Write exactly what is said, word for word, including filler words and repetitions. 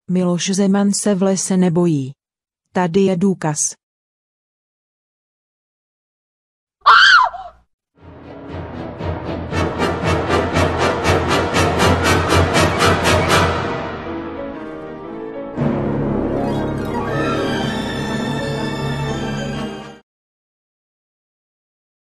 Miloš Zeman se v lese nebojí. Tady je důkaz.